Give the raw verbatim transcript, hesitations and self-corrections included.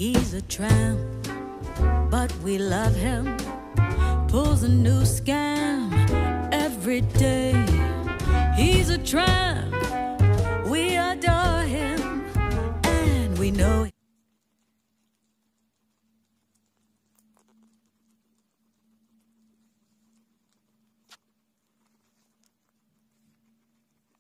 He's a tramp, but we love him. Pulls a new scam every day. He's a tramp,